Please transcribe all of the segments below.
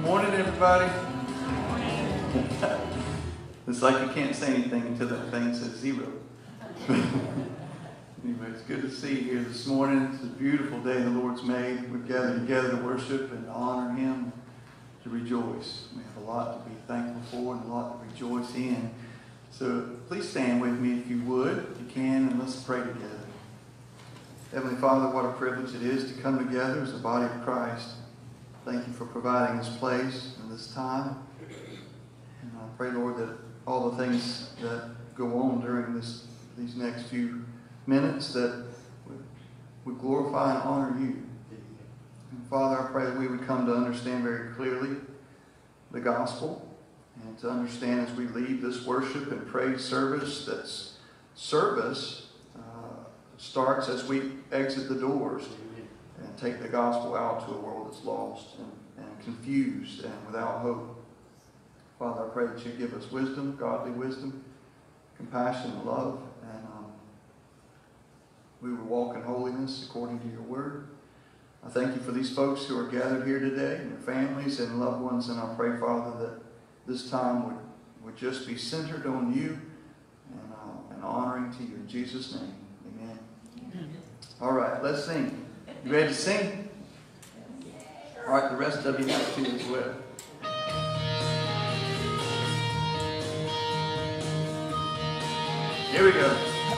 Morning, everybody. It's like you can't say anything until that thing says 0. Anyway, it's good to see you here this morning. It's a beautiful day the Lord's made. We've gathered together to worship and to honor Him, to rejoice. We have a lot to be thankful for and a lot to rejoice in. So please stand with me if you would, if you can, and let's pray together. Heavenly Father, what a privilege it is to come together as a body of Christ. Thank you for providing this place and this time. And I pray, Lord, that all the things that go on during these next few minutes that we glorify and honor you. And Father, I pray that we would come to understand very clearly the gospel and to understand as we leave this worship and praise service that service starts as we exit the doors and take the gospel out to a world that's lost and confused and without hope. Father, I pray that you give us wisdom, godly wisdom, compassion, and love, and we will walk in holiness according to your word. I thank you for these folks who are gathered here today and their families and loved ones, and I pray, Father, that this time would just be centered on you and honoring to you. In Jesus' name, amen. All right, let's sing. You ready to sing? All right, the rest of you have to as well. Here we go.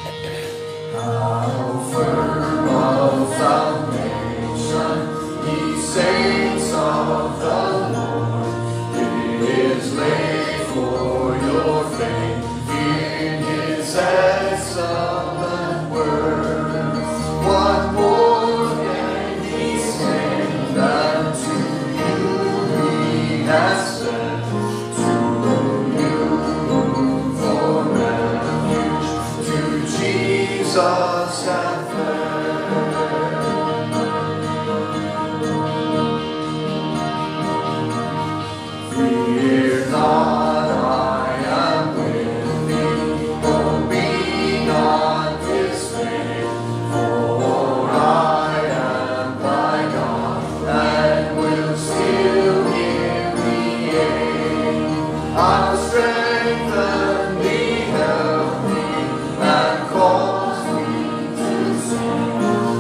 How firm of foundation, ye saints of the Lord, it is laid for your faith in His excellent word. What more can He say than to you He has said? To you for refuge, to Jesus have fled. Fear not, I am with thee, oh be not dismayed, for I am thy God, and will still give thee aid. I will strengthen thee, help thee, and cause thee to sing.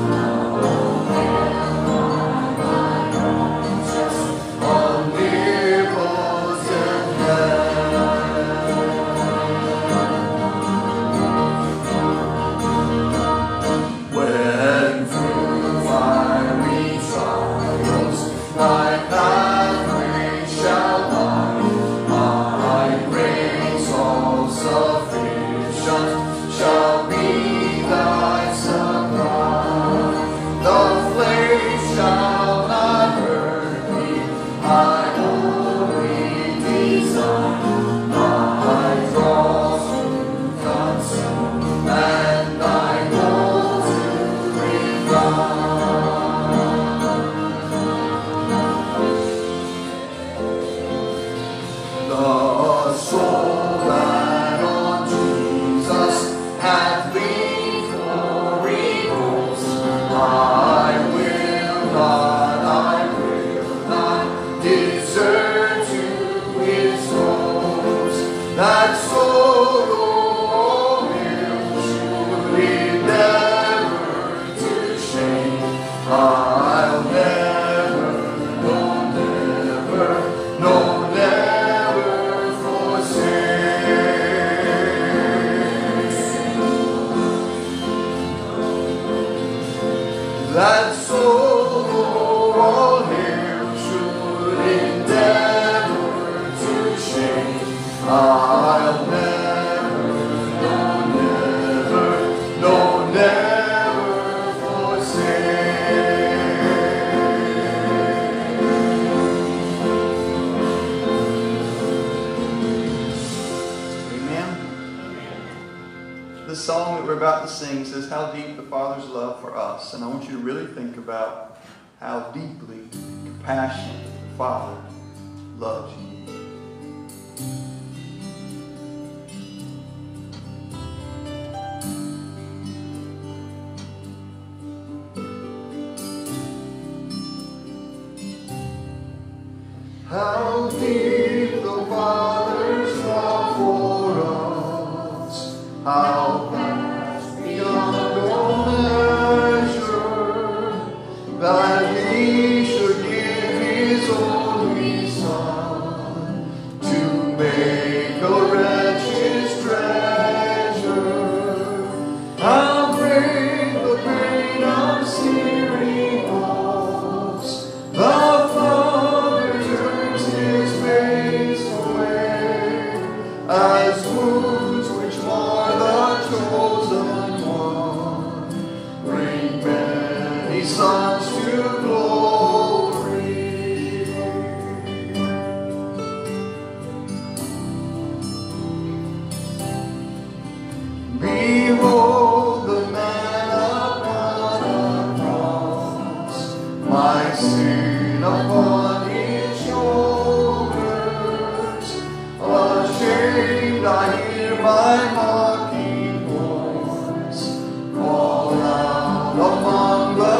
When through fiery trials thy pathway shall lie, my grace all sufficient shall be thy supply. The flames shall not hurt thee, I only desire thy cross to consume and thy goal to revive. The soul that on Jesus hath leaned for repose, I will not desert to his foes. That sorrow him should endeavor to shame, I'll never, no never, no never forsake. That sorrow all him should endeavor to shame, I'll never, no never forsake. Amen. This song that we're about to sing says how deep the Father's love for us. And I want you to really think about how deeply, compassionate the Father loves you. How deep the Father's love for us, how vast beyond all measure, that He should give His only Son to make a wretch His treasure. How great the pain of searing us! The Father turns His face away, as wounds which mar the chosen one bring many sons to glory. Behold the man upon a cross, my sin upon His shoulders. Ashamed I hear my mocking voice call out among the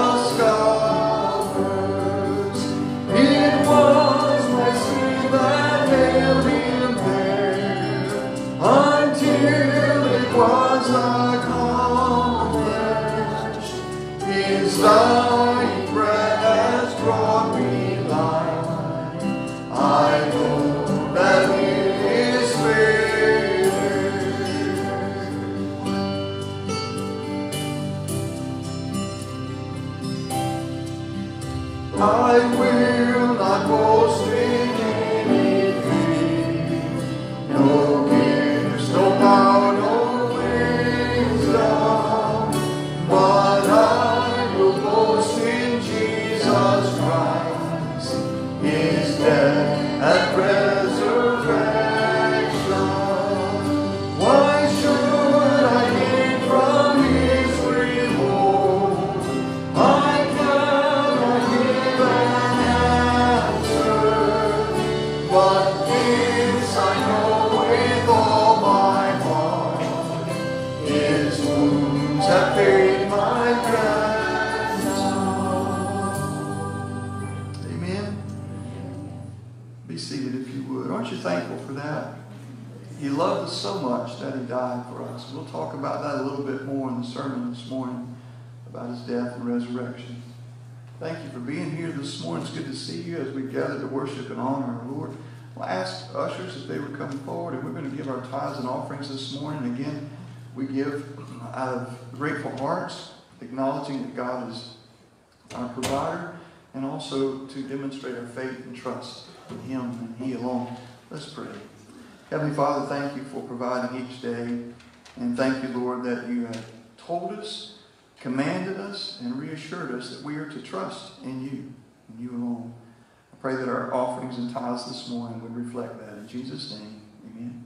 scoffers. It was my sin that held Him there, until it was accomplished. His dying breath has brought me life. I know that it is finished. I will not boast in anything, no gifts, no power, no wisdom, but I will boast in Jesus Christ, His death and resurrection. Why should I gain from His reward? I cannot give an answer, but this I know with all my heart: His wounds have paid my ransom. Amen. Be seated if you would. Aren't you thankful for that? He loved us so much that He died for us. We'll talk about that a little bit more in the sermon this morning, about His death and resurrection. Thank you for being here this morning. It's good to see you as we gather to worship and honor our Lord. I'll ask ushers if they would come forward, and we're going to give our tithes and offerings this morning. Again, we give out of grateful hearts, acknowledging that God is our provider, and also to demonstrate our faith and trust in Him and He alone. Let's pray. Heavenly Father, thank you for providing each day. And thank you, Lord, that you have told us, commanded us, and reassured us that we are to trust in you and you alone. I pray that our offerings and tithes this morning would reflect that. In Jesus' name, amen.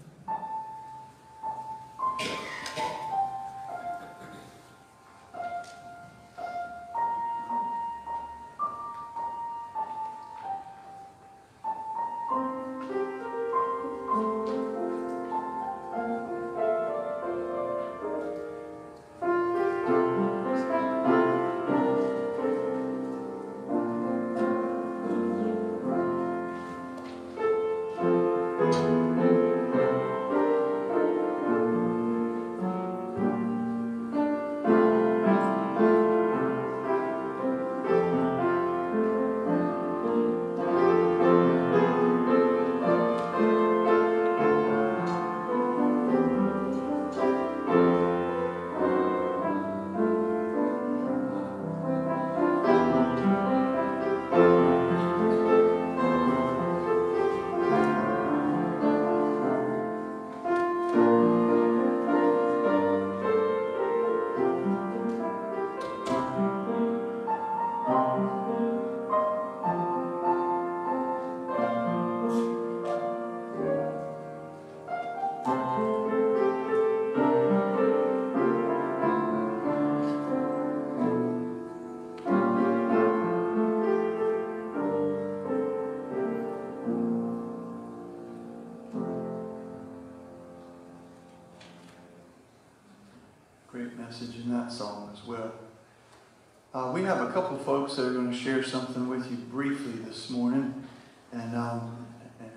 Great message in that song as well. We have a couple folks that are going to share something with you briefly this morning. And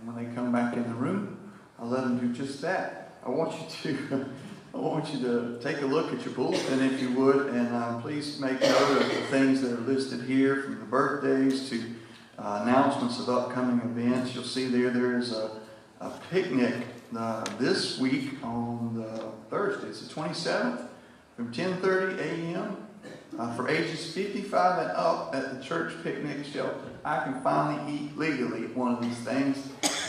And when they come back in the room, I'll let them do just that. I want you to take a look at your bulletin, if you would, and please make note of the things that are listed here, from the birthdays to announcements of upcoming events. You'll see there is a picnic this week on Thursday. It's the 27th from 10:30 a.m. For ages 55 and up at the church picnic shelter. I can finally eat legally at one of these things.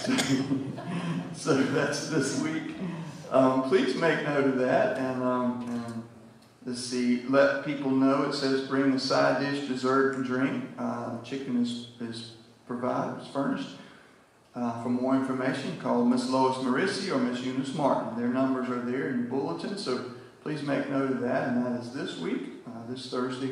So that's this week. Please make note of that, and let's see, let people know. It says bring a side dish, dessert, and drink. Chicken is provided, is furnished. For more information, call Miss Lois Marissi or Miss Eunice Martin. Their numbers are there in your bulletin, so please make note of that. And that is this week, this Thursday,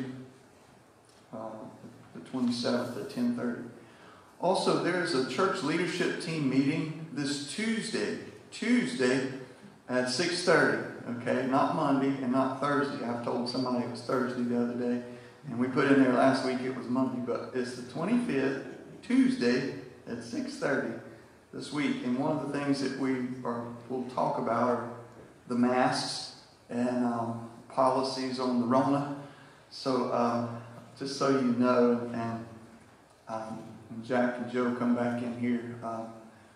the 27th at 10:30. Also, there's a church leadership team meeting this Tuesday at 6:30. Okay, not Monday and not Thursday. I've told somebody it was Thursday the other day, and we put in there last week it was Monday, but it's the 25th, Tuesday at 6:30 this week. And one of the things that we'll talk about are the masks and policies on the Rona. So just so you know, and when Jack and Joe come back in here, I'll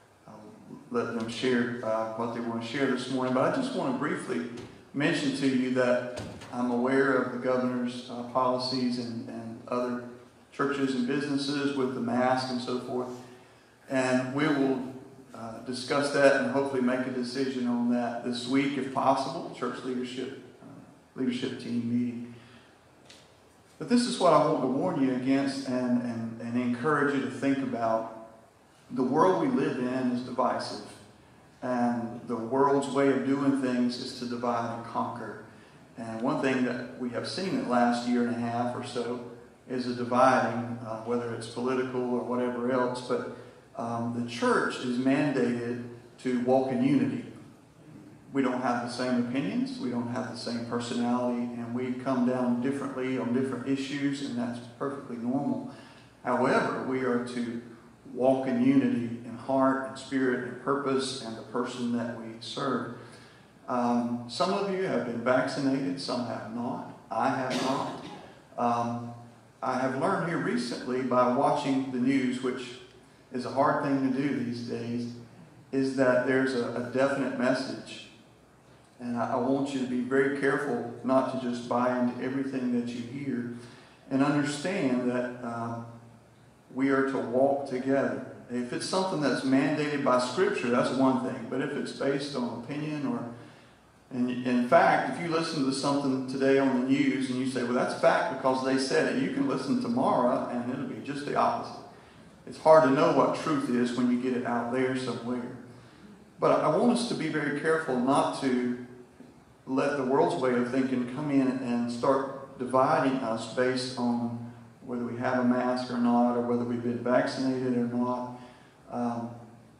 let them share what they want to share this morning. But I just want to briefly mention to you that I'm aware of the governor's policies and other churches and businesses with the mask and so forth. And we will discuss that and hopefully make a decision on that this week, if possible, church leadership team meeting. But this is what I want to warn you against and encourage you to think about. The world we live in is divisive. And the world's way of doing things is to divide and conquer. And one thing that we have seen in the last year and a half or so is a dividing, whether it's political or whatever else. But the church is mandated to walk in unity. We don't have the same opinions, we don't have the same personality, and we come down differently on different issues, and that's perfectly normal. However, we are to walk in unity in heart and spirit and purpose and the person that we serve. Some of you have been vaccinated, some have not. I have not. I have learned here recently by watching the news, which is a hard thing to do these days, is that there's a definite message. And I want you to be very careful not to just buy into everything that you hear, and understand that we are to walk together. If it's something that's mandated by Scripture, that's one thing. But if it's based on opinion and in fact, if you listen to something today on the news and you say, well, that's fact because they said it, you can listen tomorrow and it'll be just the opposite. It's hard to know what truth is when you get it out there somewhere. But I want us to be very careful not to let the world's way of thinking come in and start dividing us based on whether we have a mask or not, or whether we've been vaccinated or not.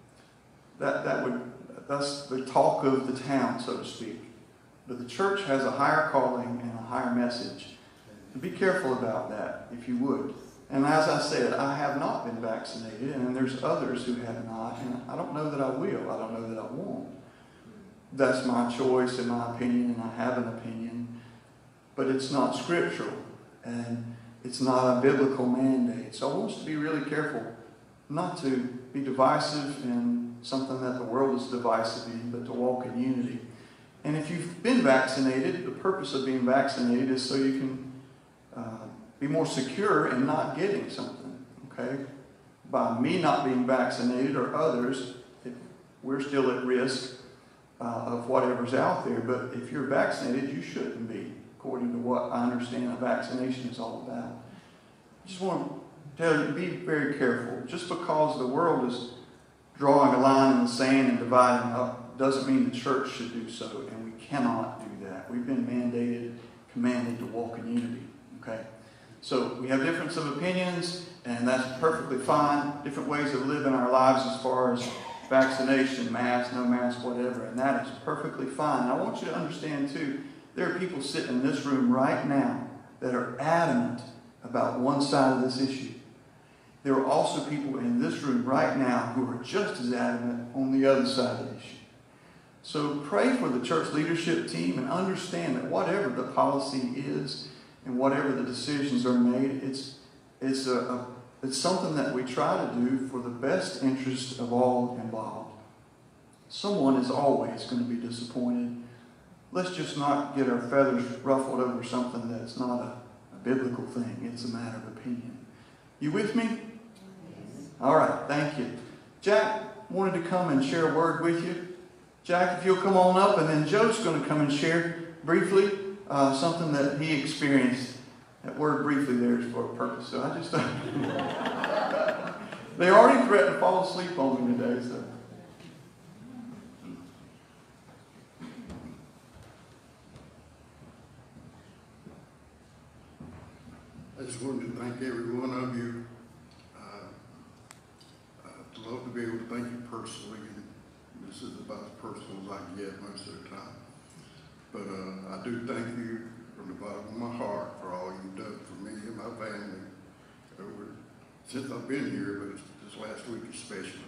That's the talk of the town, so to speak. But the church has a higher calling and a higher message. And be careful about that, if you would. And as I said, I have not been vaccinated, and there's others who have not, and I don't know that I will. I don't know that I won't. That's my choice and my opinion, and I have an opinion. But it's not scriptural, and it's not a biblical mandate. So I want us to be really careful not to be divisive in something that the world is divisive in, but to walk in unity. And if you've been vaccinated, the purpose of being vaccinated is so you can be more secure in not getting something. Okay? By me not being vaccinated or others, we're still at risk of whatever's out there. But if you're vaccinated, you shouldn't be, according to what I understand a vaccination is all about. I just want to tell you, be very careful. Just because the world is drawing a line in the sand and dividing up doesn't mean the church should do so, and we cannot do that. We've been mandated, commanded to walk in unity. Okay? So we have difference of opinions, and that's perfectly fine. Different ways of living our lives as far as vaccination, mask, no mask, whatever, and that is perfectly fine. I want you to understand, too, there are people sitting in this room right now that are adamant about one side of this issue. there are also people in this room right now who are just as adamant on the other side of the issue. So pray for the church leadership team and understand that whatever the policy is and whatever the decisions are made, it's something that we try to do for the best interest of all involved. Someone is always going to be disappointed. Let's just not get our feathers ruffled over something that's not a biblical thing. It's a matter of opinion. You with me? All right, thank you. Jack wanted to come and share a word with you. Jack, if you'll come on up, and then Joe's going to come and share briefly something that he experienced. That word briefly there is for a purpose. So I just they already threatened to fall asleep on me today. So. I just wanted to thank every one of you. I'd love to be able to thank you personally. This is about as personal as I can get most of the time. But I do thank you from the bottom of my heart for all you've done for me and my family since I've been here, but this last week especially.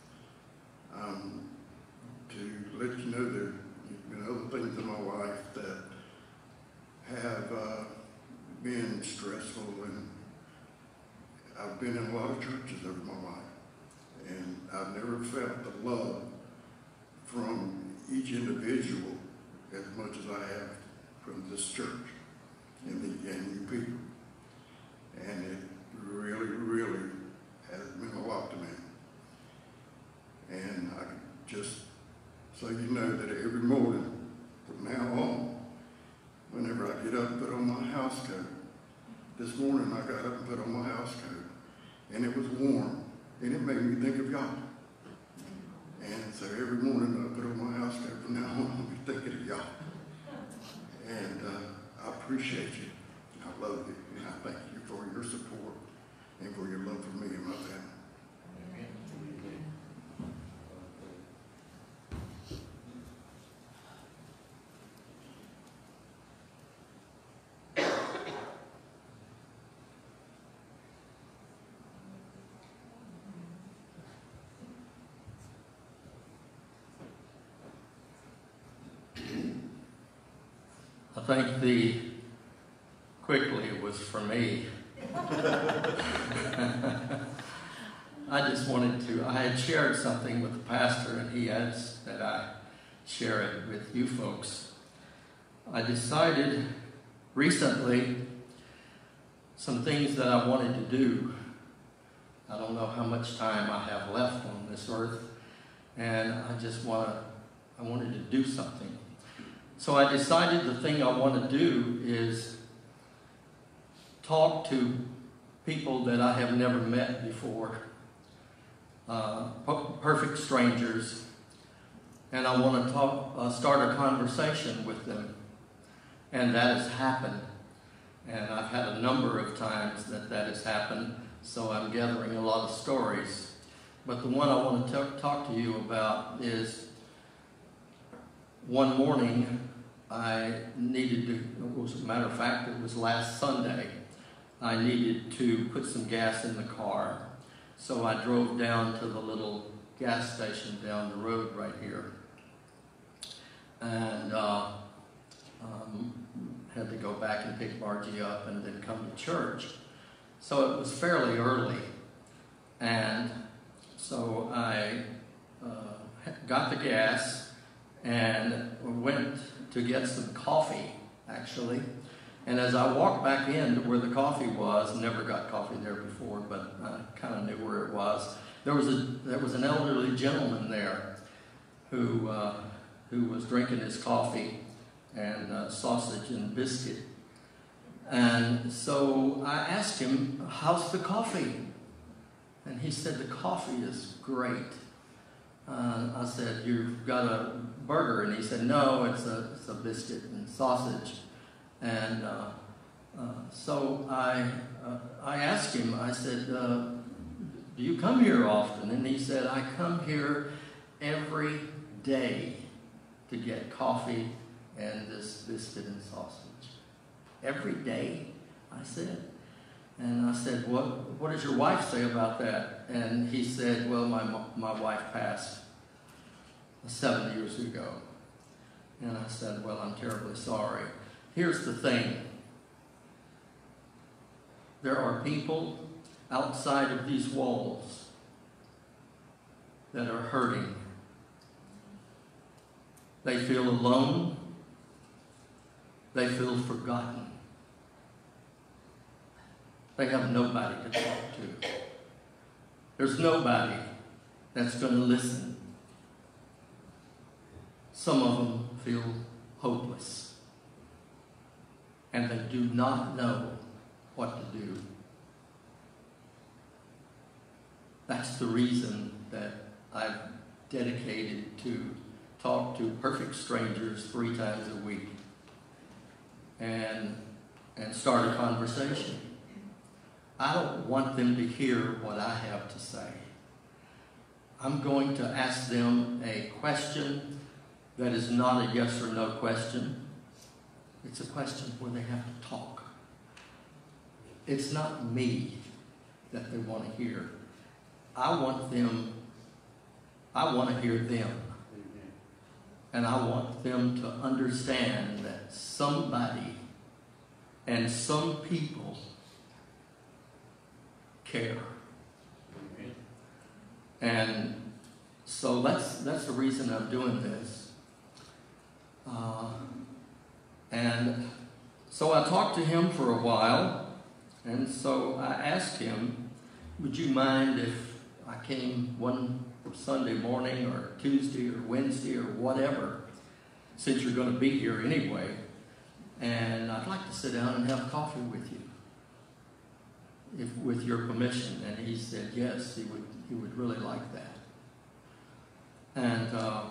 To let you know there have been other things in my life that have been stressful, and I've been in a lot of churches over my life, and I've never felt the love from each individual as much as I have from this church and you people. And it really, really has meant a lot to me. And I can just so you know that every morning from now on, whenever I get up and put on my house coat, this morning I got up and put on my house coat, and it was warm, and it made me think of y'all. And so every morning I put on my house coat from now on, I'll be thinking of y'all. And I appreciate you, and I love you, and I thank you for your support and for your love for me and my family. I think quickly was for me. I just wanted to, I had shared something with the pastor, and he asked that I share it with you folks. I decided recently some things that I wanted to do. I don't know how much time I have left on this earth, and I wanted to do something. So I decided the thing I want to do is talk to people that I have never met before, perfect strangers, and I want to start a conversation with them. And that has happened. And I've had a number of times that has happened, so I'm gathering a lot of stories. But the one I want to talk to you about is one morning I needed to, as a matter of fact, it was last Sunday, I needed to put some gas in the car. So I drove down to the little gas station down the road right here. And had to go back and pick Margie up and then come to church. So it was fairly early. And so I got the gas and went to get some coffee, actually. And as I walked back in to where the coffee was, never got coffee there before, but I kind of knew where it was. There was an elderly gentleman there who was drinking his coffee and sausage and biscuit. And so I asked him, "How's the coffee?" And he said, "The coffee is great." I said, "You've got a burger?" And he said, "No, it's a biscuit and sausage." And so I asked him, I said, "Do you come here often?" And he said, "I come here every day to get coffee and this biscuit and sausage." "Every day?" I said. And I said, what does your wife say about that? And he said, well, my wife passed 7 years ago. And I said, well, I'm terribly sorry. Here's the thing. There are people outside of these walls that are hurting. They feel alone. They feel forgotten. They have nobody to talk to. There's nobody that's going to listen. Some of them feel hopeless. And they do not know what to do. That's the reason that I've dedicated to talk to perfect strangers 3 times a week and start a conversation. I don't want them to hear what I have to say. I'm going to ask them a question that is not a yes or no question. It's a question where they have to talk. It's not me that they want to hear. I want to hear them. And I want them to understand that somebody and some people care. And so that's the reason I'm doing this. And so I talked to him for a while, and so I asked him, would you mind if I came one Sunday morning or Tuesday or Wednesday or whatever, since you're going to be here anyway, and I'd like to sit down and have coffee with you, with your permission. And he said yes, he would really like that. And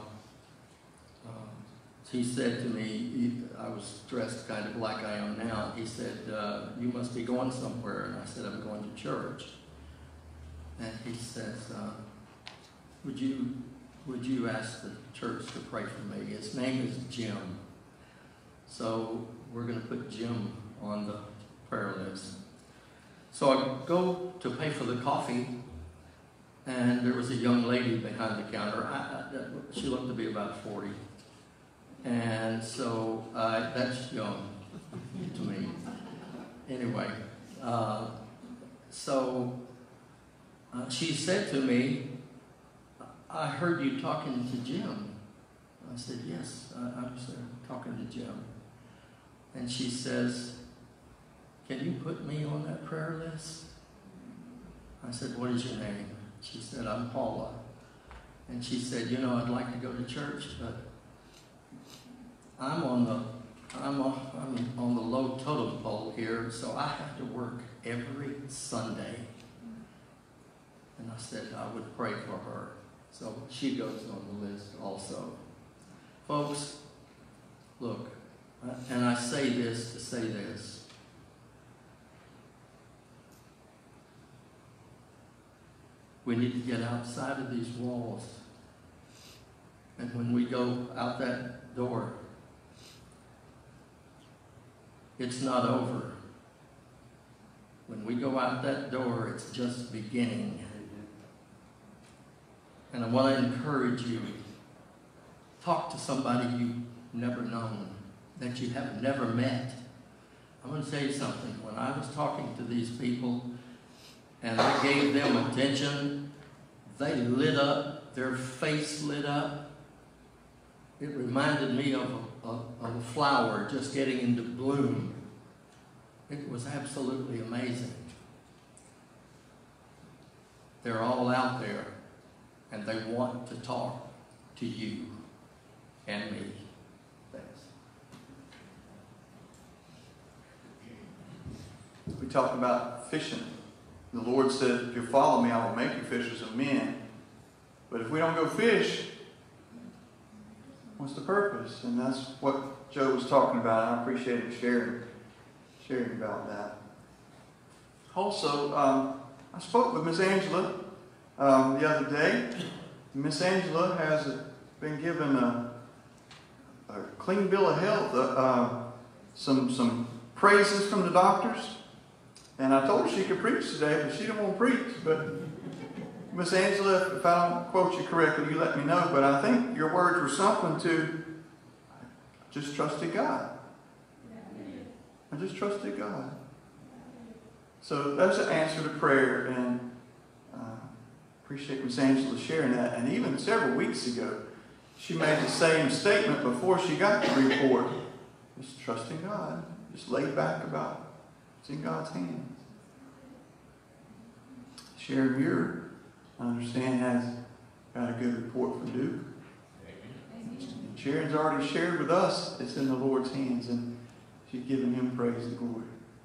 he said to me, I was dressed kind of like I am now. He said, you must be going somewhere. And I said, I'm going to church. And he says, would you ask the church to pray for me? His name is Jim. So we're going to put Jim on the prayer list. So I go to pay for the coffee, and there was a young lady behind the counter. She looked to be about 40. And so that's young to me. Anyway, she said to me, I heard you talking to Jim. I said, yes, I was talking to Jim. And she says, can you put me on that prayer list? I said, what is your name? She said, I'm Paula. And she said, I'd like to go to church, but I'm on the low totem pole here, so I have to work every Sunday. And I said I would pray for her. So she goes on the list also. Folks, look, and I say this to say this. We need to get outside of these walls. And when we go out that door, it's not over. When we go out that door, it's just beginning. And I want to encourage you, talk to somebody you've never known, that you have never met. I'm going to tell you something. When I was talking to these people and I gave them attention, they lit up, their face lit up. It reminded me of a flower just getting into bloom. It was absolutely amazing. They're all out there, and they want to talk to you and me. Thanks. We talked about fishing. The Lord said, if you follow me, I will make you fishers of men. But if we don't go fish, what's the purpose? And that's what Joe was talking about. I appreciate him sharing about that. Also, I spoke with Miss Angela the other day. Miss Angela has been given a clean bill of health, some praises from the doctors. And I told her she could preach today, but she didn't want to preach. But Miss Angela, if I don't quote you correctly, you let me know. But I think your words were something to, I just trusted God. I just trusted God. So that's an answer to prayer, and appreciate Miss Angela sharing that. And even several weeks ago, she made the same statement before she got the report. Just trusting God. Just laid back about it. It's in God's hands. Sharon Muir, I understand, has got a good report from Duke. And Sharon's already shared with us it's in the Lord's hands, and she's giving him praise and glory.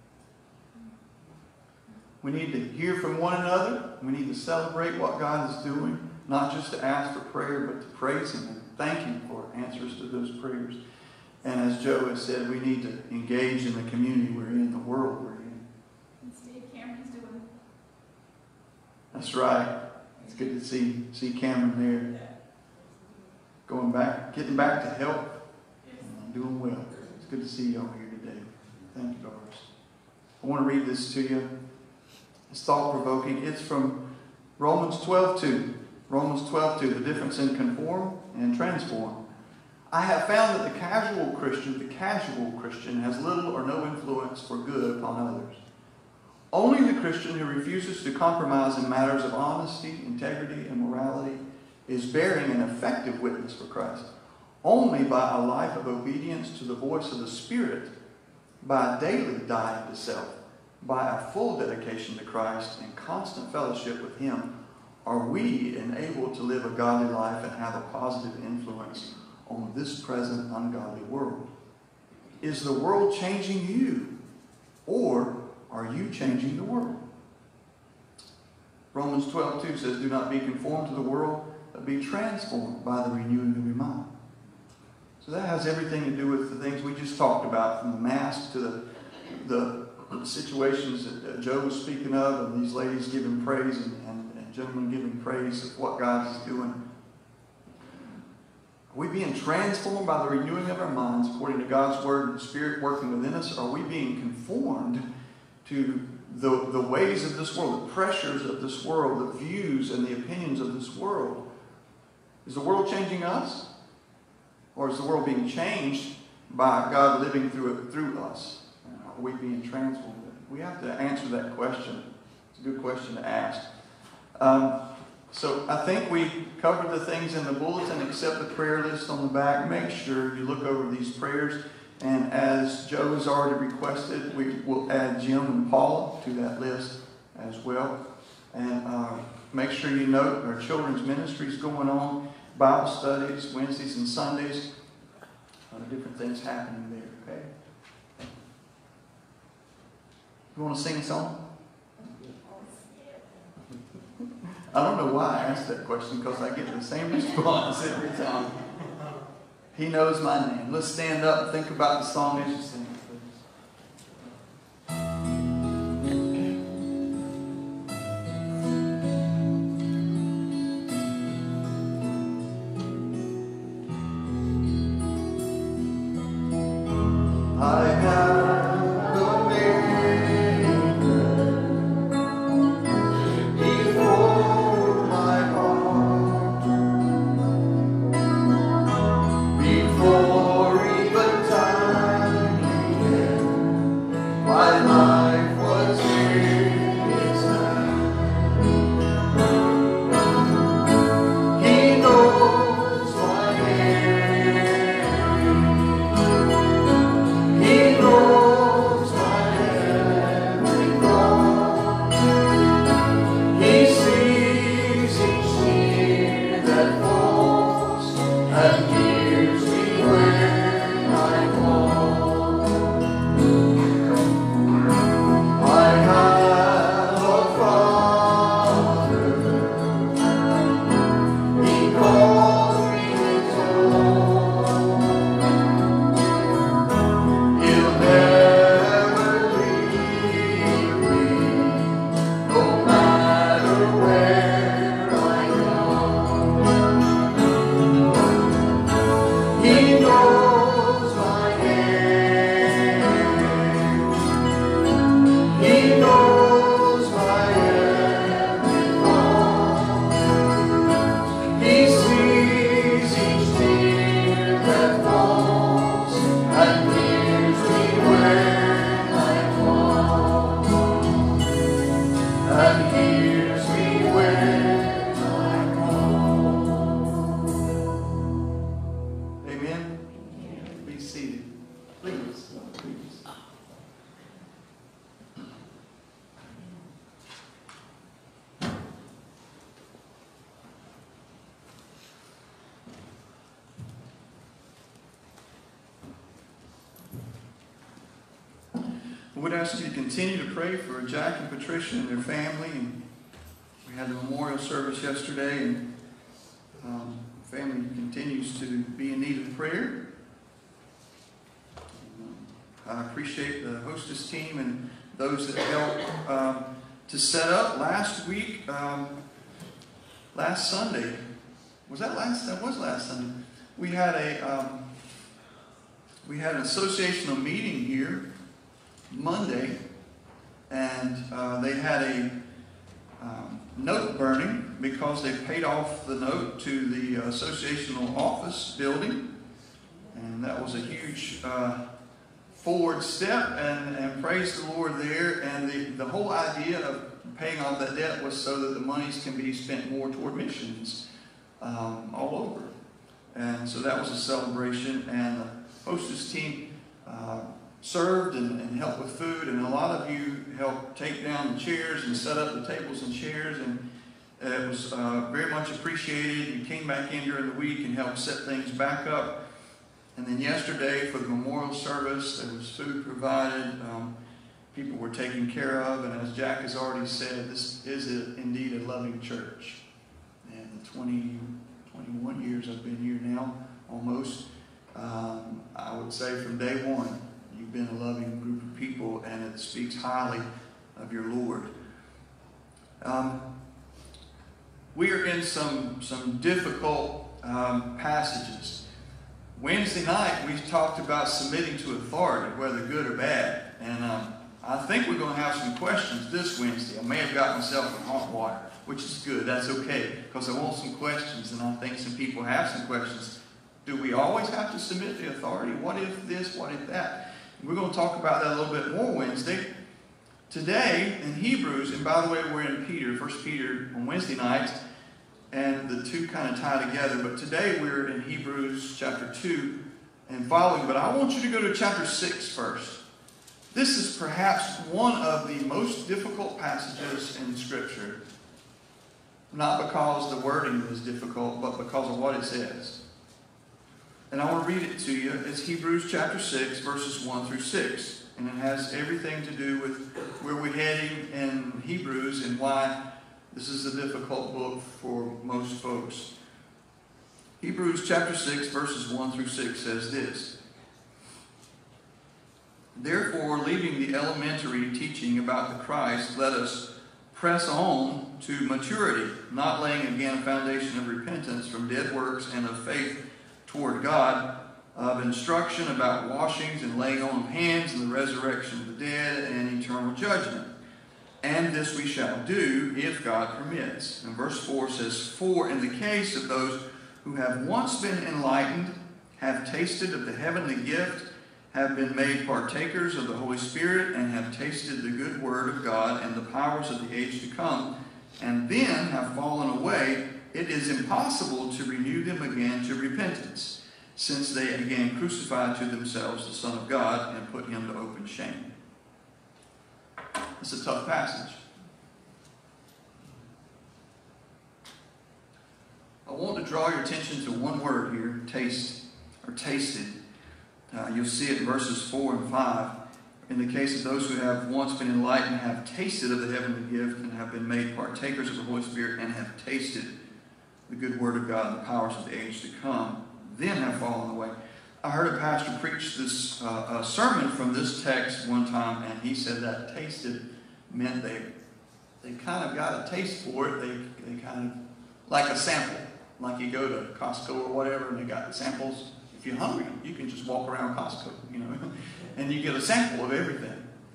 We need to hear from one another. We need to celebrate what God is doing, not just to ask for prayer, but to praise Him and thank Him for answers to those prayers. And as Joe has said, we need to engage in the community we're in, the world we're in. And Steve Cameron's doing. That's right. It's good to see Cameron there. Going back, getting back to health, and doing well. It's good to see you all here today. Thank you, Doris. I want to read this to you. It's thought-provoking. It's from Romans 12:2. Romans 12:2, the difference in conform and transform. I have found that the casual Christian has little or no influence for good upon others. Only the Christian who refuses to compromise in matters of honesty, integrity, and morality is bearing an effective witness for Christ. Only by a life of obedience to the voice of the Spirit, by daily dying to self, by a full dedication to Christ and constant fellowship with Him, are we enabled to live a godly life and have a positive influence on this present ungodly world. Is the world changing you, or are you changing the world? Romans 12:2 says, do not be conformed to the world, but be transformed by the renewing of your mind. So that has everything to do with the things we just talked about, from the mask to the situations that Joe was speaking of, and these ladies giving praise and gentlemen giving praise of what God is doing. Are we being transformed by the renewing of our minds according to God's Word and the Spirit working within us? Or are we being conformed to the ways of this world, the pressures of this world, the views and the opinions of this world? Is the world changing us? Or is the world being changed by God living through us? Are we being transformed? We have to answer that question. It's a good question to ask. So I think we covered the things in the bulletin except the prayer list on the back. Make sure you look over these prayers. And as Joe has already requested, we will add Jim and Paula to that list as well. And make sure you note our children's ministries going on, Bible studies, Wednesdays and Sundays, different things happening there, okay? You want to sing a song? I don't know why I asked that question, because I get the same response every time. He knows my name. Let's stand up and think about the song as you sing it, please. I have no maker before my heart, before even time I would ask you to continue to pray for Jack and Patricia and their family. And we had the memorial service yesterday, and family continues to be in need of prayer. I appreciate the hostess team and those that helped to set up last week, last Sunday. Was that last? That was last Sunday. We had an associational meeting here Monday, and they had a note burning because they paid off the note to the associational office building, and that was a huge forward step, and praise the Lord there. And the whole idea of paying off that debt was so that the monies can be spent more toward missions all over. And so that was a celebration, and the hostess team served and helped with food, and a lot of you helped take down the chairs and set up the tables and chairs, and it was very much appreciated. You came back in during the week and helped set things back up. And then yesterday for the memorial service, there was food provided. People were taken care of, and as Jack has already said, this is indeed a loving church. And the 21 years I've been here now, almost, I would say from day one, you've been a loving group of people, and it speaks highly of your Lord. We are in some difficult passages. Wednesday night, we talked about submitting to authority, whether good or bad. And I think we're going to have some questions this Wednesday. I may have got myself in hot water, which is good. That's okay, because I want some questions, and I think some people have some questions. Do we always have to submit to authority? What if this? What if that? We're going to talk about that a little bit more Wednesday. Today, in Hebrews, and by the way, we're in Peter, 1 Peter on Wednesday nights, and the two kind of tie together. But today we're in Hebrews chapter 2 and following. But I want you to go to chapter 6 first. This is perhaps one of the most difficult passages in Scripture. Not because the wording is difficult, but because of what it says. And I want to read it to you. It's Hebrews chapter 6, verses 1 through 6. And it has everything to do with where we're heading in Hebrews and why this is a difficult book for most folks. Hebrews chapter 6, verses 1 through 6 says this. Therefore, leaving the elementary teaching about the Christ, let us press on to maturity, not laying again a foundation of repentance from dead works and of faith toward God, of instruction about washings and laying on of hands and the resurrection of the dead and eternal judgment. And this we shall do if God permits. And verse 4 says, For in the case of those who have once been enlightened, have tasted of the heavenly gift, have been made partakers of the Holy Spirit, and have tasted the good word of God and the powers of the age to come, and then have fallen away, it is impossible to renew them again to repentance, since they again crucified to themselves the Son of God and put him to open shame. It's a tough passage. I want to draw your attention to one word here, taste, or tasted. You'll see it in verses 4 and 5. In the case of those who have once been enlightened, have tasted of the heavenly gift, and have been made partakers of the Holy Spirit, and have tasted the good word of God and the powers of the age to come, then have fallen away. I heard a pastor preach this a sermon from this text one time, and he said that tasted meant they kind of got a taste for it. They kind of, like a sample, like you go to Costco or whatever, and they got the samples. If you're hungry, you can just walk around Costco, and you get a sample of everything.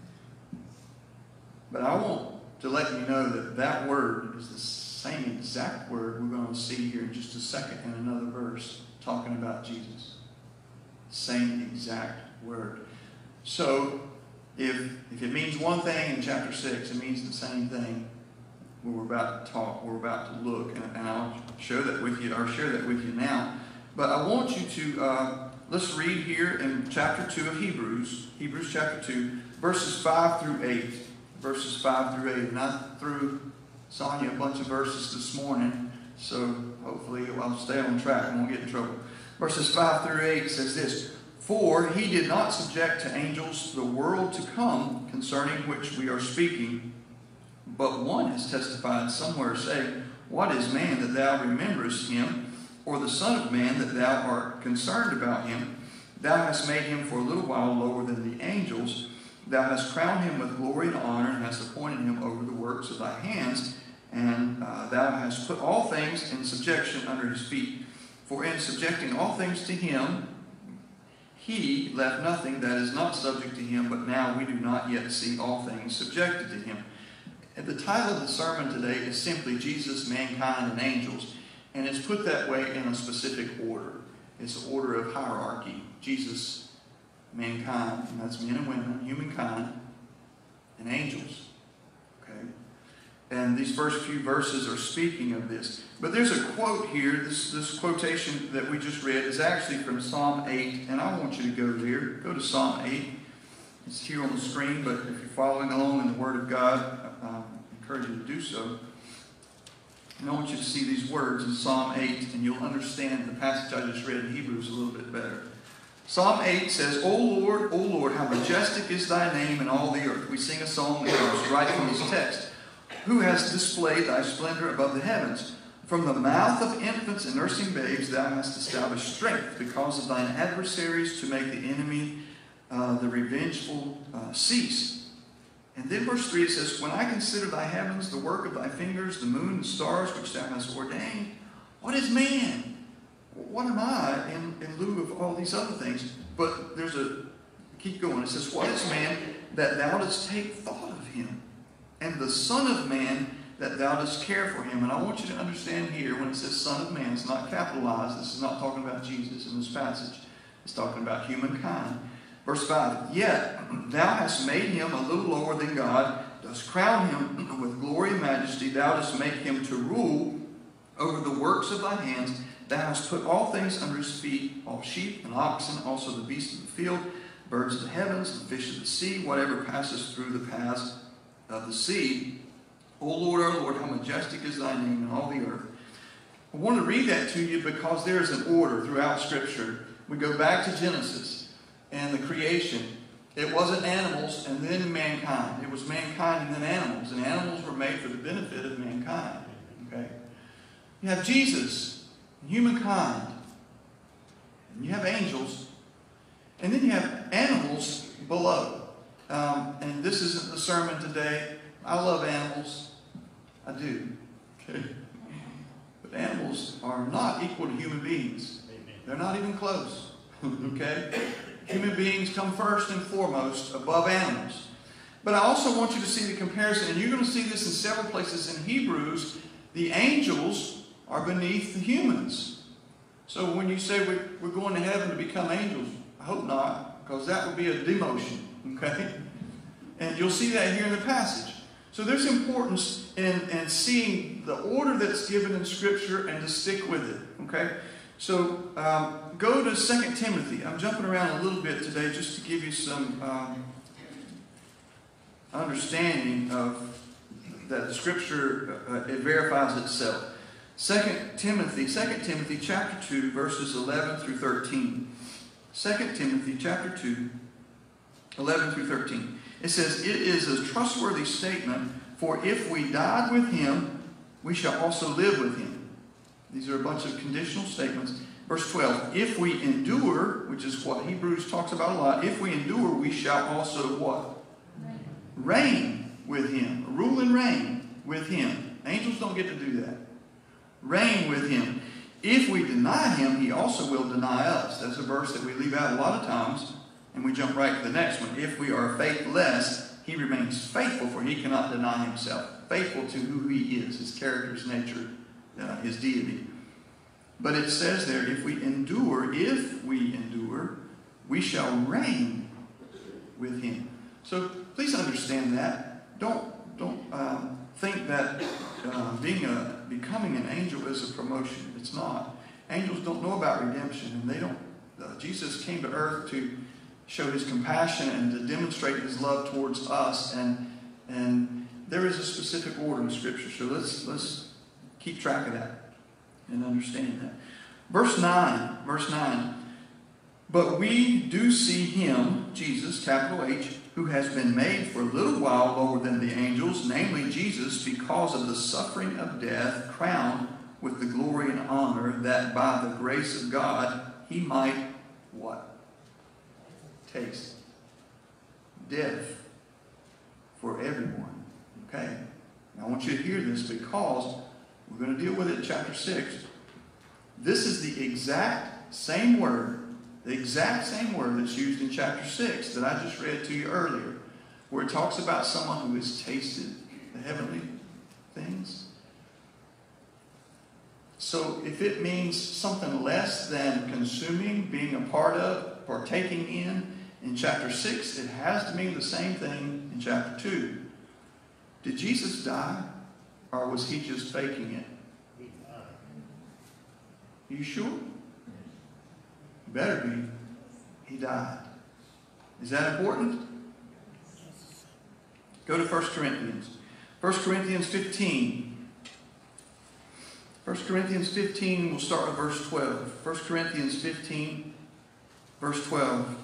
But I want to let you know that that word is the same exact word we're going to see here in just a second in another verse talking about Jesus. Same exact word. So, if it means one thing in chapter 6, it means the same thing when we're about to talk, we're about to look, and I'll share that with you, or share that with you now. But I want you to, let's read here in chapter 2 of Hebrews chapter 2, verses 5 through 8. Verses 5 through 8. And I threw Sonia a bunch of verses this morning, so hopefully I'll stay on track and won't get in trouble. Verses 5 through 8 says this, For he did not subject to angels the world to come, concerning which we are speaking. But one has testified somewhere, saying, What is man that thou rememberest him, or the Son of Man that thou art concerned about him? Thou hast made him for a little while lower than the angels. Thou hast crowned him with glory and honor, and hast appointed him over the works of thy hands. And thou hast put all things in subjection under his feet. For in subjecting all things to him, he left nothing that is not subject to him, but now we do not yet see all things subjected to him. And the title of the sermon today is simply Jesus, Mankind, and Angels. And it's put that way in a specific order. It's an order of hierarchy. Jesus, mankind, and that's men and women, humankind, and angels. Okay? And these first few verses are speaking of this. But there's a quote here. This quotation that we just read is actually from Psalm 8. And I want you to go there. Go to Psalm 8. It's here on the screen, but if you're following along in the Word of God, I encourage you to do so. And I want you to see these words in Psalm 8, and you'll understand the passage I just read in Hebrews a little bit better. Psalm 8 says, O Lord, how majestic is thy name in all the earth. We sing a song that comes right from this text. Who has displayed thy splendor above the heavens? From the mouth of infants and nursing babes thou hast established strength because of thine adversaries, to make the enemy, the revengeful, cease. And then verse 3 it says, When I consider thy heavens, the work of thy fingers, the moon and stars which thou hast ordained, what is man? What am I in lieu of all these other things? But keep going. It says, What is man that thou dost take thought of him? And the Son of Man that thou dost care for him. And I want you to understand here, when it says Son of Man, it's not capitalized. This is not talking about Jesus in this passage. It's talking about humankind. Verse 5, Yet thou hast made him a little lower than God, dost crown him with glory and majesty. Thou dost make him to rule over the works of thy hands. Thou hast put all things under his feet, all sheep and oxen, also the beasts of the field, birds of the heavens, and fish of the sea, whatever passes through the paths of the sea. O Lord, how majestic is thy name in all the earth. I want to read that to you because there is an order throughout Scripture. We go back to Genesis and the creation. It wasn't animals and then mankind. It was mankind and then animals. And animals were made for the benefit of mankind. Okay? You have Jesus, humankind. And you have angels. And then you have animals below. And this isn't the sermon today. I love animals. I do. Okay? But animals are not equal to human beings. They're not even close. Okay? Human beings come first and foremost above animals. But I also want you to see the comparison, and you're going to see this in several places in Hebrews. The angels are beneath the humans. So when you say we're going to heaven to become angels, I hope not, because that would be a demotion. Okay? And you'll see that here in the passage. So there's importance in seeing the order that's given in Scripture and to stick with it. Okay? So go to 2 Timothy. I'm jumping around a little bit today just to give you some understanding of that the Scripture it verifies itself. 2 Timothy chapter 2, verses 11 through 13. 2 Timothy chapter 2, 11 through 13. It says, It is a trustworthy statement, for if we died with him, we shall also live with him. These are a bunch of conditional statements. Verse 12, If we endure, which is what Hebrews talks about a lot, if we endure, we shall also what? Reign with him. Rule and reign with him. Angels don't get to do that. Reign with him. If we deny him, he also will deny us. That's a verse that we leave out a lot of times. And we jump right to the next one. If we are faithless, he remains faithful, for he cannot deny himself. Faithful to who he is, his character, his nature, his deity. But it says there, if we endure, we shall reign with him. So please understand that. Don't think that becoming an angel is a promotion. It's not. Angels don't know about redemption, and they don't. Jesus came to earth to show his compassion and to demonstrate his love towards us, and there is a specific order in Scripture. So let's keep track of that and understand that. Verse 9. But we do see him, Jesus, capital H, who has been made for a little while lower than the angels, namely Jesus, because of the suffering of death, crowned with the glory and honor, that by the grace of God he might, what? Taste death for everyone. Okay? Now I want you to hear this because we're going to deal with it in chapter 6. This is the exact same word that's used in chapter 6 that I just read to you earlier, where it talks about someone who has tasted the heavenly things. So if it means something less than consuming, being a part of, partaking in chapter 6, it has to mean the same thing in chapter 2. Did Jesus die, or was he just faking it? You sure? Better be. He died. Is that important? Go to 1 Corinthians. 1 Corinthians 15. 1 Corinthians 15, we'll start with verse 12. 1 Corinthians 15, verse 12.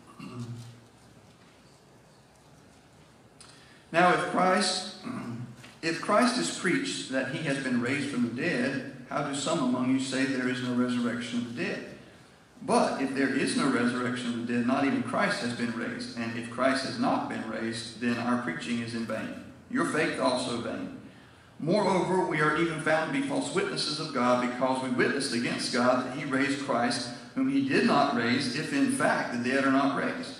Now if Christ is preached that he has been raised from the dead, how do some among you say there is no resurrection of the dead? But if there is no resurrection of the dead, not even Christ has been raised. And if Christ has not been raised, then our preaching is in vain. Your faith also vain. Moreover, we are even found to be false witnesses of God, because we witnessed against God that he raised Christ, whom he did not raise, if in fact the dead are not raised.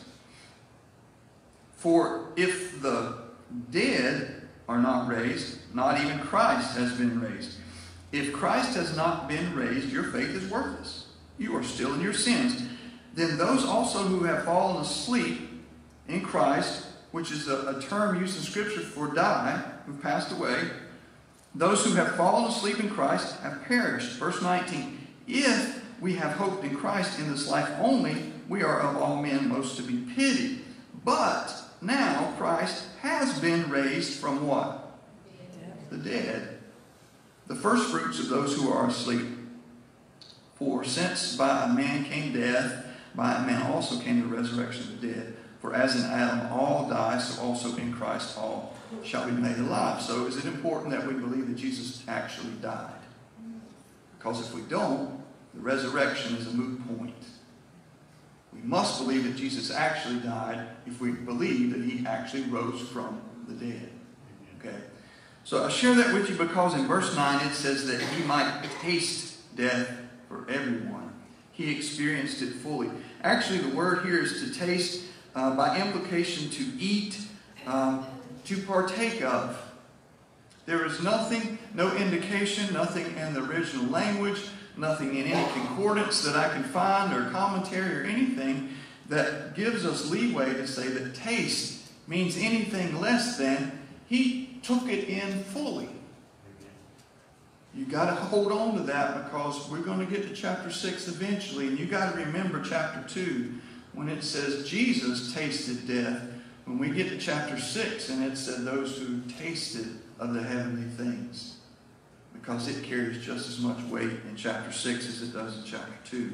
For if the dead are not raised, not even Christ has been raised. If Christ has not been raised, your faith is worthless. You are still in your sins. Then those also who have fallen asleep in Christ, which is a term used in Scripture for die, who passed away, those who have fallen asleep in Christ have perished. Verse 19, if we have hoped in Christ in this life only, we are of all men most to be pitied. But now Christ has been raised from what? The dead. The first fruits of those who are asleep. For since by a man came death, by a man also came the resurrection of the dead. For as in Adam all die, so also in Christ all shall be made alive. So is it important that we believe that Jesus actually died? Because if we don't, the resurrection is a moot point. We must believe that Jesus actually died if we believe that he actually rose from the dead. Okay? So I share that with you because in verse 9 it says that he might taste death for everyone. He experienced it fully. Actually, the word here is to taste, by implication to eat, to partake of. There is nothing, no indication, nothing in the original language, nothing in any concordance that I can find or commentary or anything that gives us leeway to say that taste means anything less than he took it in fully. You got to hold on to that because we're going to get to chapter 6 eventually, and you got to remember chapter 2 when it says Jesus tasted death. When we get to chapter 6 and it said those who tasted of the heavenly things, because it carries just as much weight in chapter 6 as it does in chapter 2.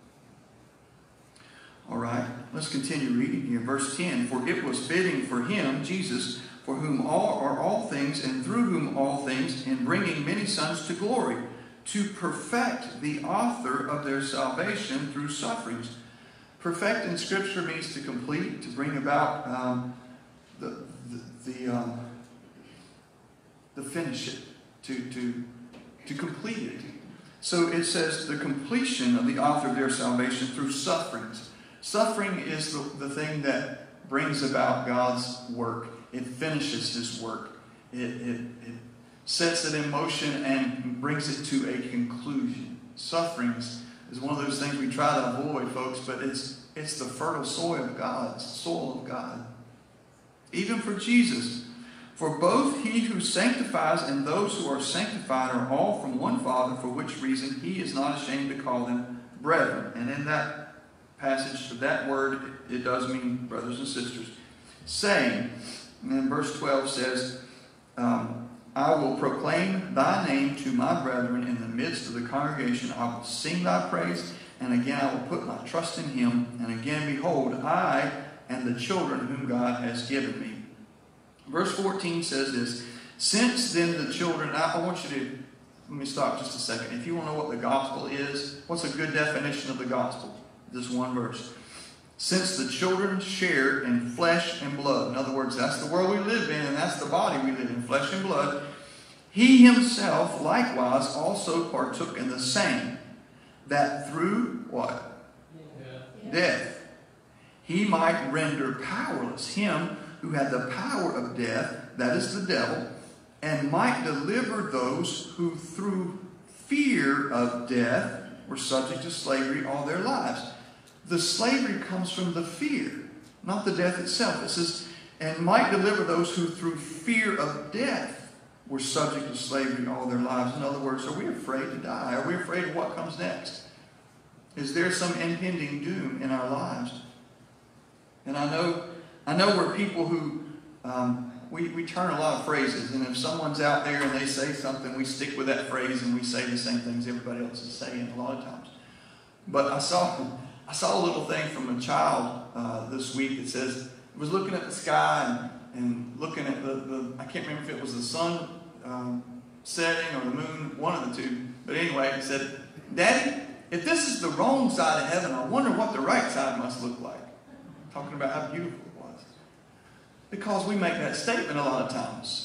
All right, let's continue reading here. Verse 10, for it was fitting for him, Jesus, for whom all are all things, and through whom all things, in bringing many sons to glory, to perfect the author of their salvation through sufferings. Perfect in Scripture means to complete, to bring about the finish it, to complete it. So it says the completion of the author of their salvation through sufferings. Suffering is the thing that brings about God's work. It finishes his work. It sets it in motion and brings it to a conclusion. Sufferings is one of those things we try to avoid, folks, but it's the fertile soil of God. Even for Jesus. For both he who sanctifies and those who are sanctified are all from one Father, for which reason he is not ashamed to call them brethren. And in that passage, that word, it does mean brothers and sisters. Saying, and then verse 12 says, I will proclaim thy name to my brethren in the midst of the congregation. I will sing thy praise. And again, I will put my trust in him. And again, behold, I and the children whom God has given me. Verse 14 says this, since then the children, I want you to, let me stop just a second. If you want to know what the gospel is, what's a good definition of the gospel? This one verse. Since the children shared in flesh and blood, in other words, that's the world we live in, and that's the body we live in, flesh and blood, he himself likewise also partook in the same, that through what? Death. He might render powerless him who had the power of death, that is the devil, and might deliver those who through fear of death were subject to slavery all their lives. The slavery comes from the fear, not the death itself. It says, and might deliver those who through fear of death were subject to slavery all their lives. In other words, are we afraid to die? Are we afraid of what comes next? Is there some impending doom in our lives? And I know we're people who, we turn a lot of phrases, and if someone's out there and they say something, we stick with that phrase and we say the same things everybody else is saying a lot of times. But I saw a little thing from a child this week that says, it was looking at the sky and looking at the I can't remember if it was the sun setting or the moon, one of the two. But anyway, it said, Daddy, if this is the wrong side of heaven, I wonder what the right side must look like. Talking about how beautiful it was. Because we make that statement a lot of times.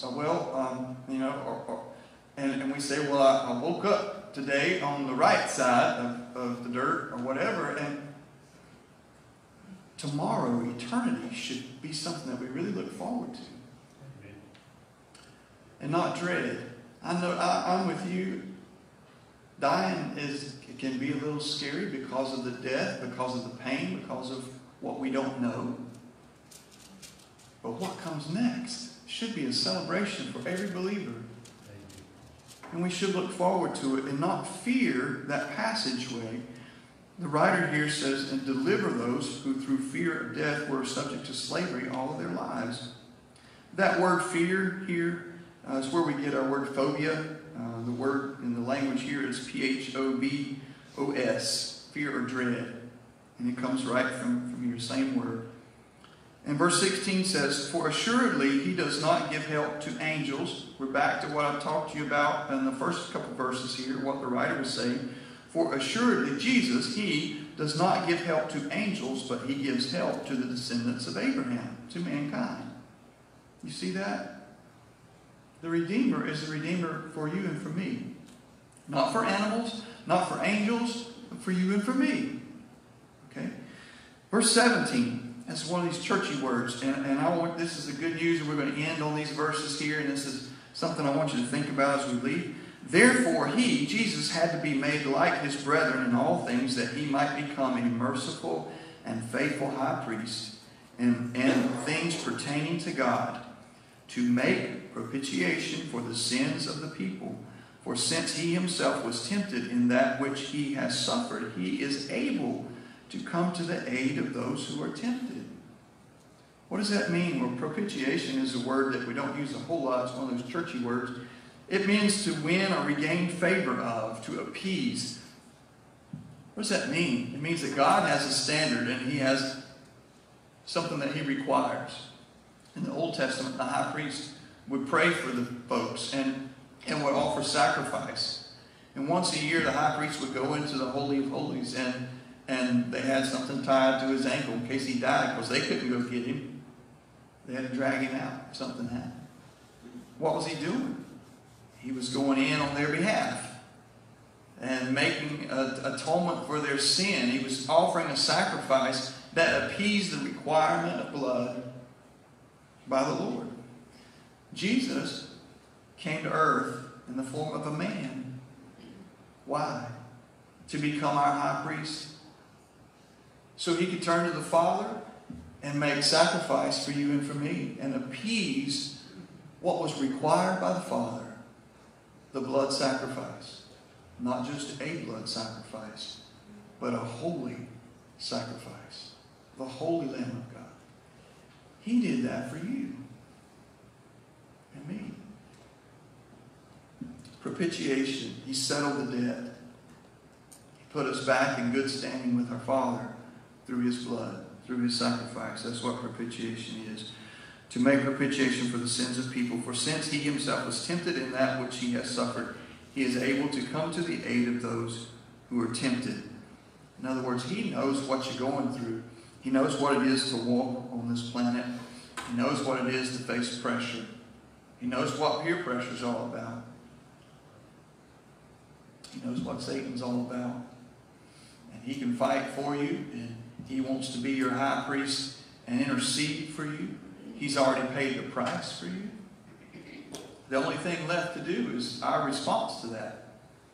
And we say, well, I woke up today on the right side of the dirt or whatever, and tomorrow, eternity, should be something that we really look forward to. And not dread. I know I'm with you. Dying can be a little scary because of the death, because of the pain, because of what we don't know. But what comes next should be a celebration for every believer. And we should look forward to it and not fear that passageway. The writer here says, and deliver those who through fear of death were subject to slavery all of their lives. That word fear here is where we get our word phobia. The word in the language here is Phobos, fear or dread. And it comes right from your same word. And verse 16 says, for assuredly he does not give help to angels. We're back to what I talked to you about in the first couple verses here, what the writer was saying. For assuredly Jesus, he does not give help to angels, but he gives help to the descendants of Abraham, to mankind. You see that? The Redeemer is the Redeemer for you and for me. Not for animals, not for angels, but for you and for me. Okay? Verse 17, that's one of these churchy words. And this is the good news, and we're going to end on these verses here, and this is something I want you to think about as we leave. Therefore he, Jesus, had to be made like his brethren in all things, that he might become a merciful and faithful high priest in things pertaining to God, to make propitiation for the sins of the people. For since he himself was tempted in that which he has suffered, he is able to come to the aid of those who are tempted. What does that mean? Well, propitiation is a word that we don't use a whole lot. It's one of those churchy words. It means to win or regain favor of, to appease. What does that mean? It means that God has a standard and he has something that he requires. In the Old Testament, the high priest would pray for the folks and would offer sacrifice. And once a year, the high priest would go into the Holy of Holies and they had something tied to his ankle in case he died, because they couldn't go get him. They had to drag him out if something happened. What was he doing? He was going in on their behalf and making atonement for their sin. He was offering a sacrifice that appeased the requirement of blood by the Lord. Jesus came to earth in the form of a man. Why? To become our high priest. So he could turn to the Father and make sacrifice for you and for me and appease what was required by the Father. The blood sacrifice. Not just a blood sacrifice, but a holy sacrifice. The Holy Lamb of God. He did that for you and me. Propitiation. He settled the debt. He put us back in good standing with our Father through His blood, through His sacrifice. That's what propitiation is. To make propitiation for the sins of people. For since He Himself was tempted in that which He has suffered, He is able to come to the aid of those who are tempted. In other words, He knows what you're going through. He knows what it is to walk on this planet. He knows what it is to face pressure. He knows what peer pressure is all about. He knows what Satan's all about. And He can fight for you, and He wants to be your high priest and intercede for you. He's already paid the price for you. The only thing left to do is our response to that.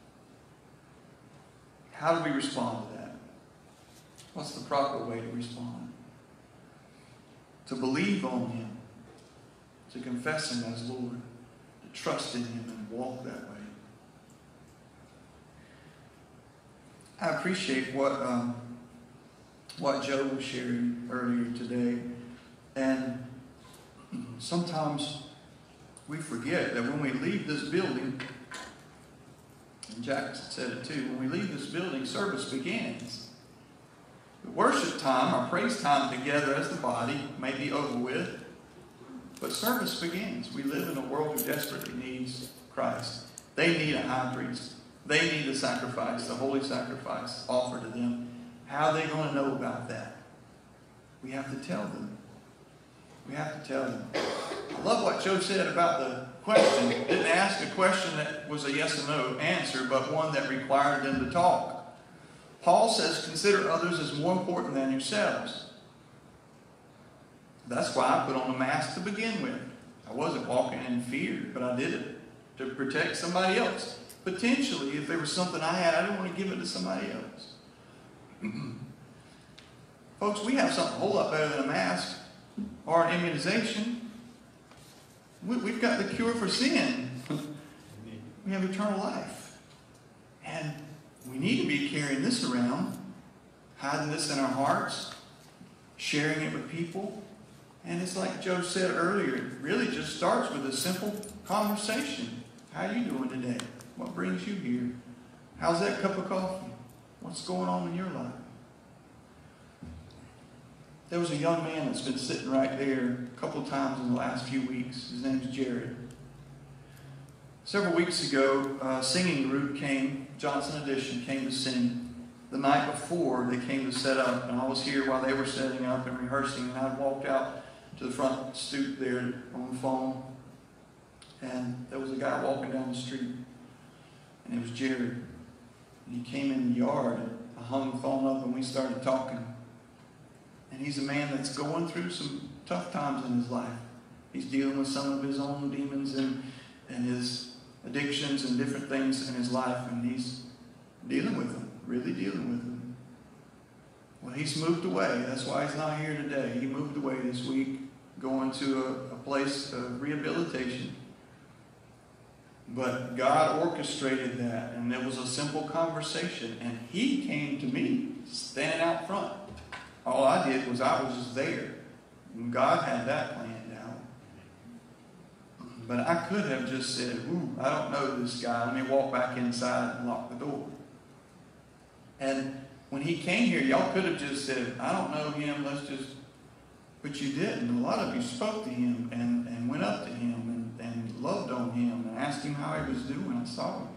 How do we respond to that? What's the proper way to respond? To believe on Him, to confess Him as Lord, to trust in Him and walk that way. I appreciate what Joe was sharing earlier today. And sometimes we forget that when we leave this building, and Jack said it too, when we leave this building, service begins. The worship time, our praise time together as the body may be over with, but service begins. We live in a world who desperately needs Christ. They need a high priest. They need a sacrifice, the holy sacrifice offered to them. How are they going to know about that? We have to tell them. We have to tell them. I love what Joe said about the question. Didn't ask a question that was a yes or no answer, but one that required them to talk. Paul says, consider others as more important than yourselves. That's why I put on a mask to begin with. I wasn't walking in fear, but I did it to protect somebody else. Potentially, if there was something I had, I didn't want to give it to somebody else. Folks, we have something a whole lot better than a mask or an immunization. We've got the cure for sin. We have eternal life. And we need to be carrying this around, hiding this in our hearts, sharing it with people. And it's like Joe said earlier, it really just starts with a simple conversation. How are you doing today? What brings you here? How's that cup of coffee? What's going on in your life? There was a young man that's been sitting right there a couple of times in the last few weeks. His name's Jared. Several weeks ago, a singing group came, Johnson Edition, came to sing. The night before, they came to set up, and I was here while they were setting up and rehearsing, and I walked out to the front stoop there on the phone, and there was a guy walking down the street, and it was Jared. And he came in the yard, and I hung the phone up, and we started talking. And he's a man that's going through some tough times in his life. He's dealing with some of his own demons and his addictions and different things in his life, and he's dealing with them, really dealing with them. Well, he's moved away. That's why he's not here today. He moved away this week, going to a place of rehabilitation. But God orchestrated that, and there was a simple conversation, and he came to me, standing out front. All I did was I was just there. And God had that planned out. But I could have just said, ooh, I don't know this guy. Let me walk back inside and lock the door. And when he came here, y'all could have just said, I don't know him, let's just... But you didn't. A lot of you spoke to him and went up to him and loved on him and asked him how he was doing. I saw him.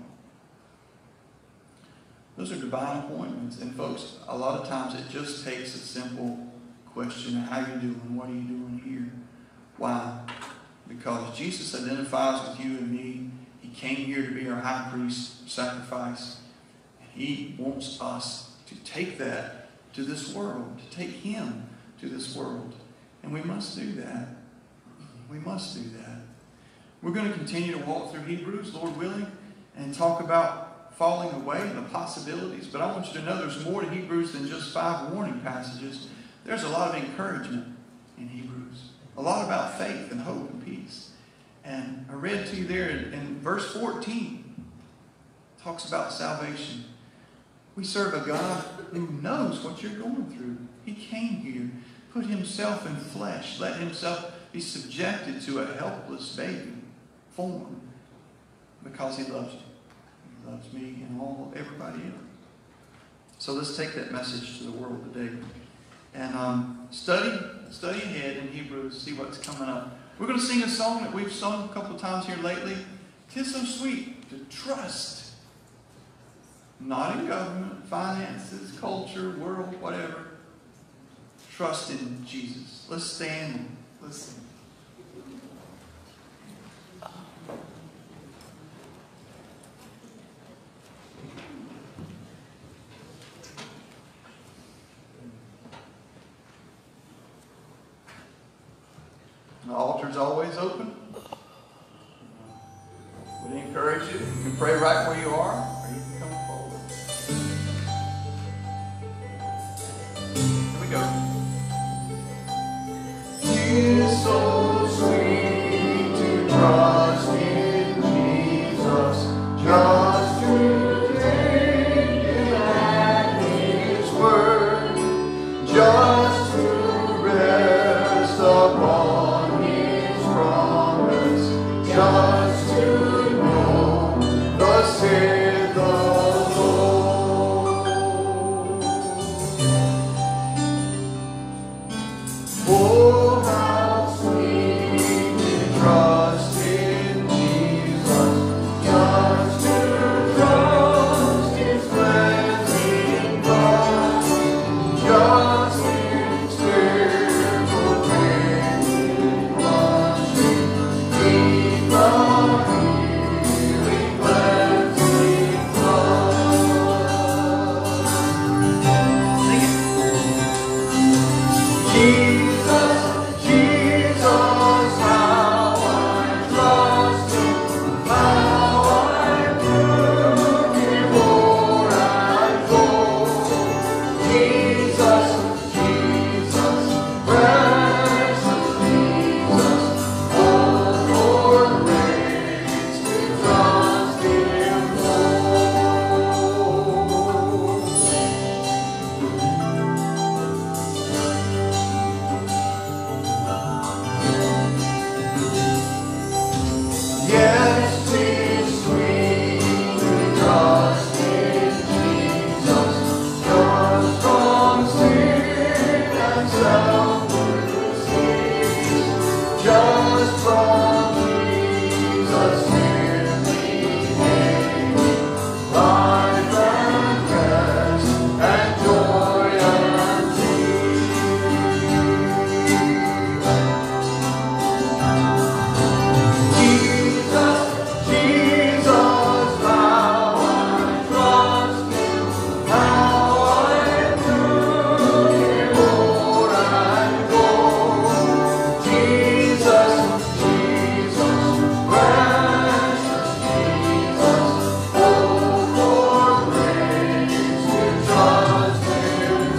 Those are divine appointments. And folks, a lot of times it just takes a simple question, how you doing? What are you doing here? Why? Because Jesus identifies with you and me. He came here to be our high priest sacrifice. And He wants us to take that to this world, to take Him to this world. And we must do that. We must do that. We're going to continue to walk through Hebrews, Lord willing, and talk about falling away and the possibilities. But I want you to know there's more to Hebrews than just 5 warning passages. There's a lot of encouragement in Hebrews. A lot about faith and hope and peace. And I read to you there in verse 14. Talks about salvation. We serve a God who knows what you're going through. He came here, put Himself in flesh, let Himself be subjected to a helpless baby form because He loves you. He loves me and everybody else. So let's take that message to the world today. And study ahead in Hebrews, see what's coming up. We're going to sing a song that we've sung a couple of times here lately. 'Tis so sweet to trust. Not in government, finances, culture, world, whatever. Trust in Jesus. Let's stand and listen. The altar's always open. Would encourage you. You can pray right where you are, or you can come forward. Here we go. It's so sweet to trust in Jesus, just to take Him at His word, just to rest upon His promise, just to know thus saith the Lord. Oh, how sweet to trust in Jesus, just to trust His cleansing blood, just in spiritual cleansing washing, in the healing cleansing blood. Sing it. Jesus, Jesus, how I trust Him, how I prove Him where I go. Jesus, Jesus, precious Jesus, oh Lord, grace to trust Him Yes, 'tis sweet to trust in Jesus, just from sin and self to cease, just from Jesus' healing name, life and rest and joy and peace. Jesus, Jesus, how I trust Him, how I prove Him where I go. Jesus, Jesus, precious Jesus, oh for grace to trust Him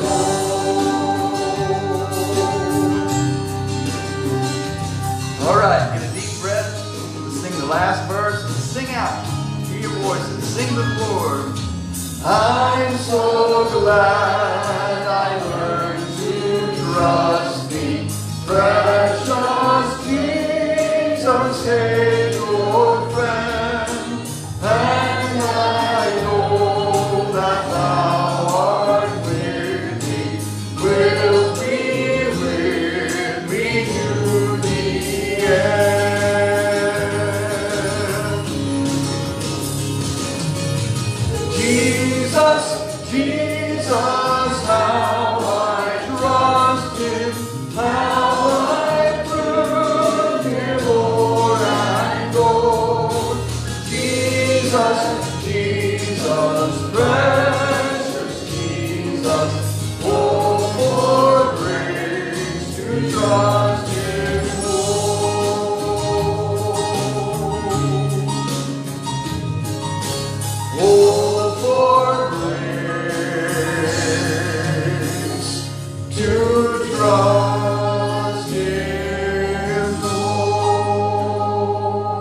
more. All right, get a deep breath. Let's sing the last verse. Let's sing out. Hear your voices. Sing the Lord. I'm so glad I learned to trust Thee, precious Jesus, Savior, friend. And I know that Thou art with me, will be with me to the end. Jesus, Jesus, how I trust Him, how I prove Him where I go. Jesus, Jesus, precious Jesus, oh for grace to trust Him more. Oh, for grace to trust Him more.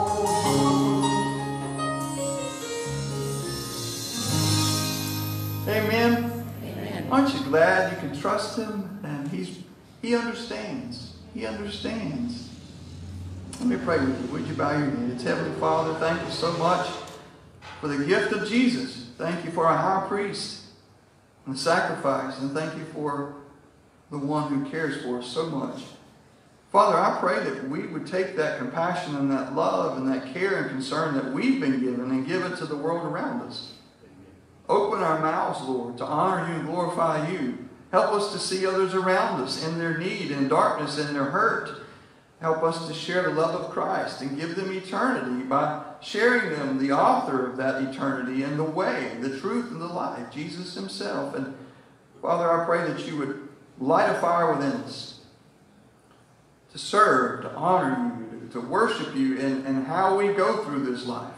Amen. Aren't you glad you can trust Him? And He understands. He understands. Let me pray with you. Would you bow your heads? Heavenly Father, thank you so much for the gift of Jesus. Thank you for our high priest. and sacrifice, and thank you for the one who cares for us so much. Father, I pray that we would take that compassion and that love and that care and concern that we've been given and give it to the world around us. Open our mouths, Lord, to honor you and glorify you. Help us to see others around us in their need, in darkness, in their hurt. Help us to share the love of Christ and give them eternity by sharing them the author of that eternity and the way, the truth, and the life, Jesus himself. And Father, I pray that you would light a fire within us to serve, to honor you, to worship you in how we go through this life.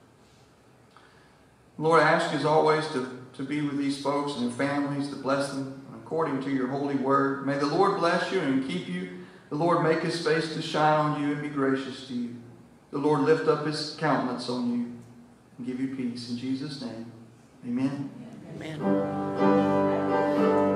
Lord, I ask as always to be with these folks and their families, to bless them according to your holy word. May the Lord bless you and keep you. The Lord make his face to shine on you and be gracious to you. The Lord lift up his countenance on you and give you peace. In Jesus' name, amen. Amen.